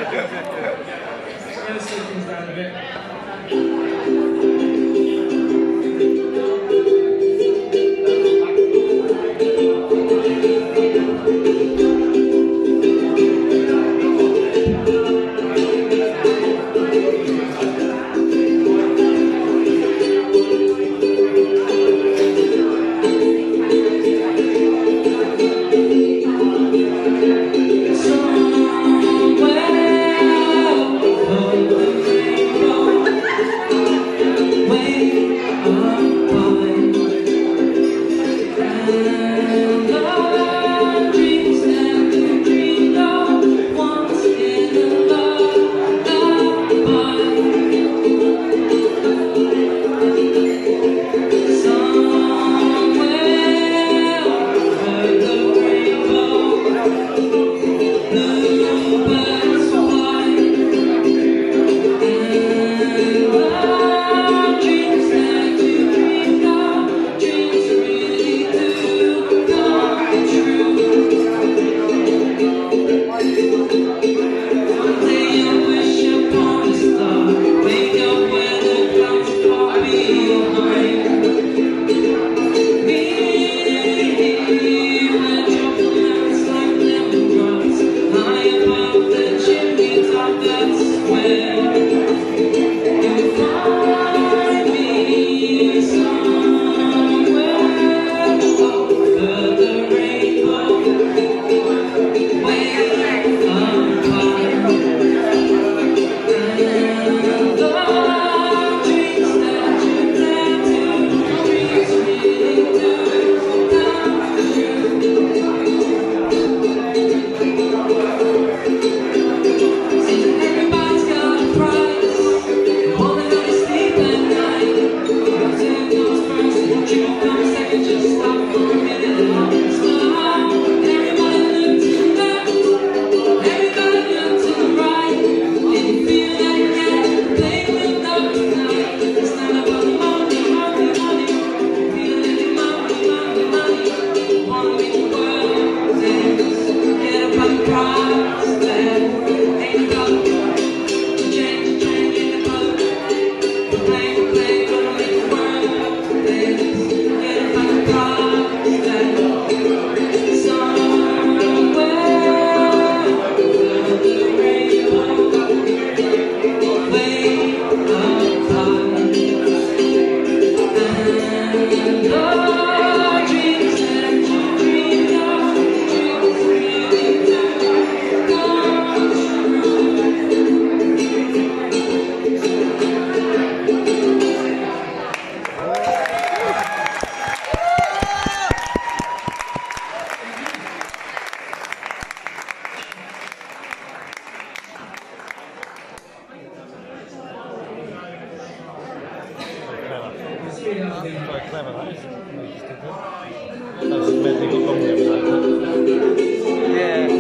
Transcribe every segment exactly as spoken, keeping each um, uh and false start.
Let's slow things down a bit. Quite clever, that is. That's just made me look hungry. Yeah.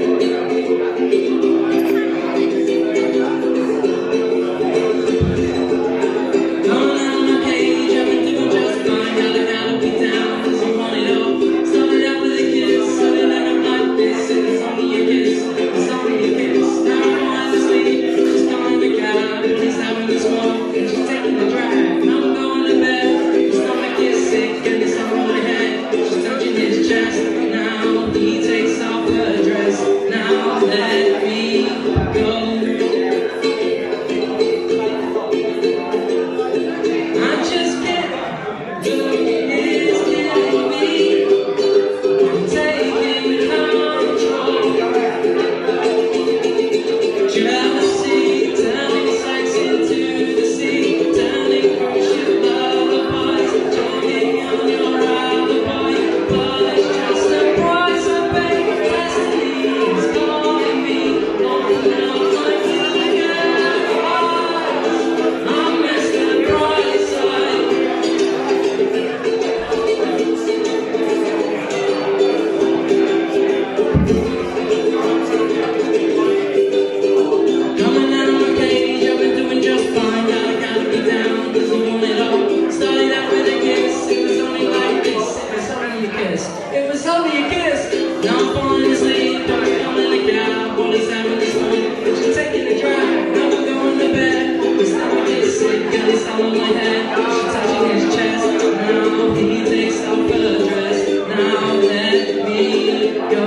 all I had. She's touching his chest. Now he takes off her dress. Now let me go.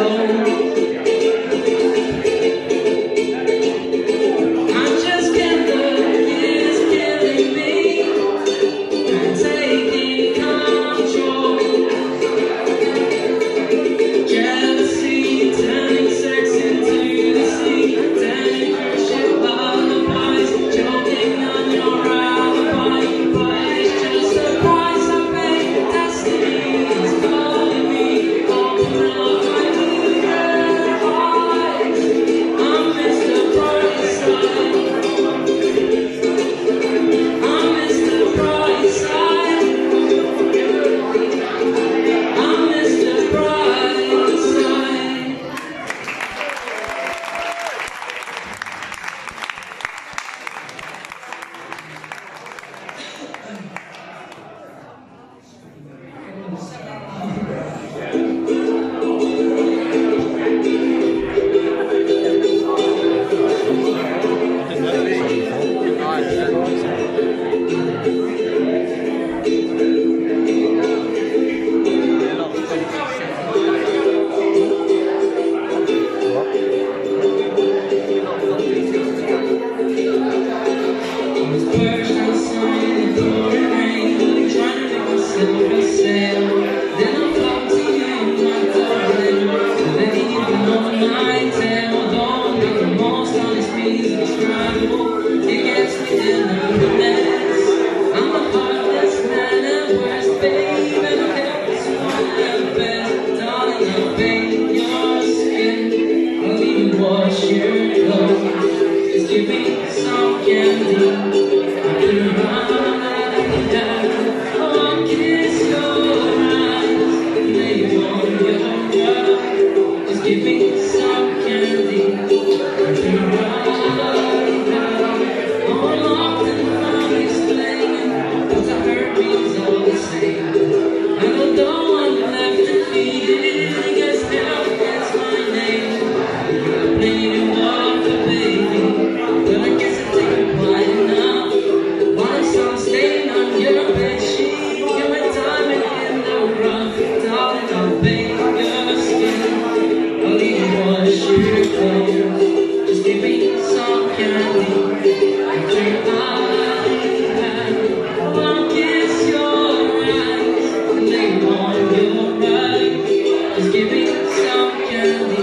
I'm just kidding. It's killing me. I'm taking control. Jealousy turning sex into the sea. Turning friendship lullabies. Choking on your alibi. But it's just a price I pay. Destiny is calling me. Open up my eager eyes. I'm Mister Brightside. I'm Mister Brightside. I'm Mister Brightside. Wash your clothes, just give me some candy. I can run down, oh, I'll kiss your eyes, lay on your love. Just give me some candy. I can run down, oh, locked and not explaining, 'cause I heard me's all the same. I don't know I'm left defeated, guess now that's my name. Playing love for baby, but I guess it take quite enough. While sun staying on your bedsheet, you're a diamond in the rough. Darling, I'll bathe your skin. I'll even wash your clothes. Just give me some candy. And drink my hand. I'll kiss your eyes and lay on your right. Just give me some candy.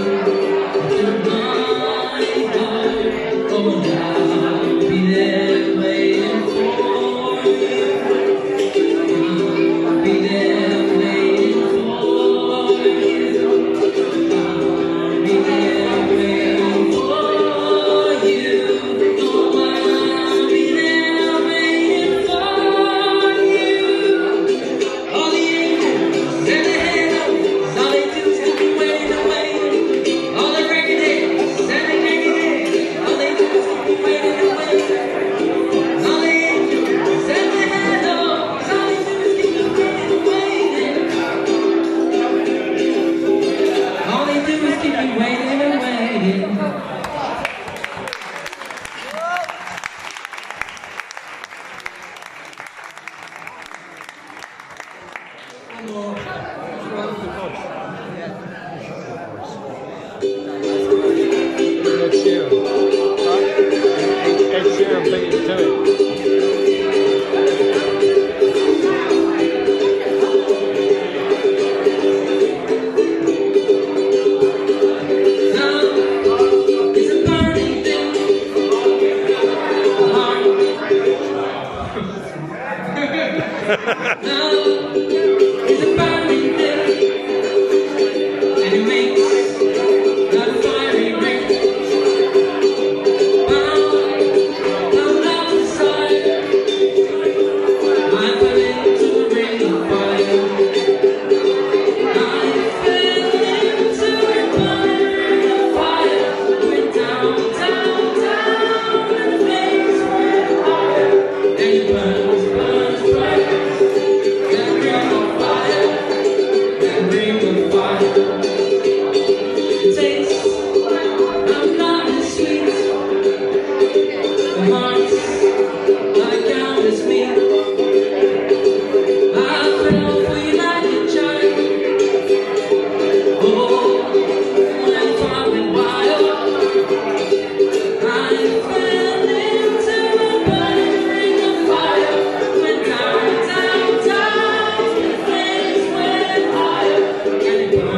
Fire.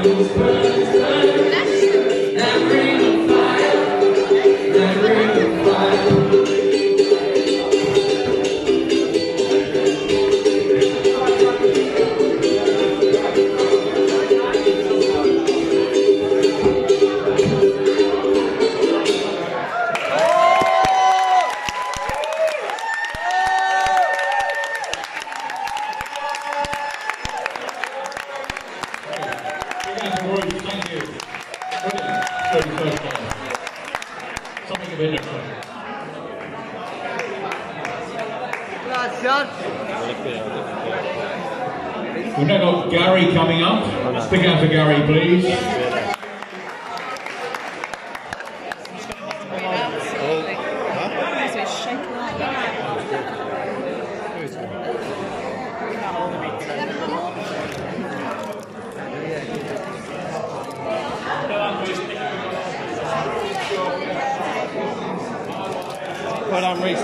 burns, burns, burns. That ring of fire, that ring of fire. Thank you. thirty-first day. Something a bit different. We've now got Gary coming up. Stick out for Gary, please. Well done, Rees.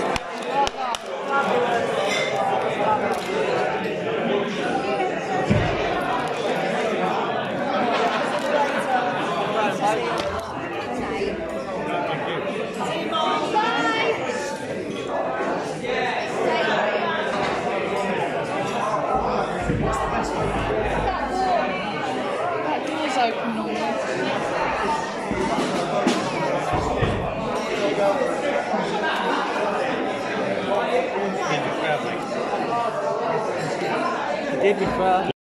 That door's open normally. Did we try?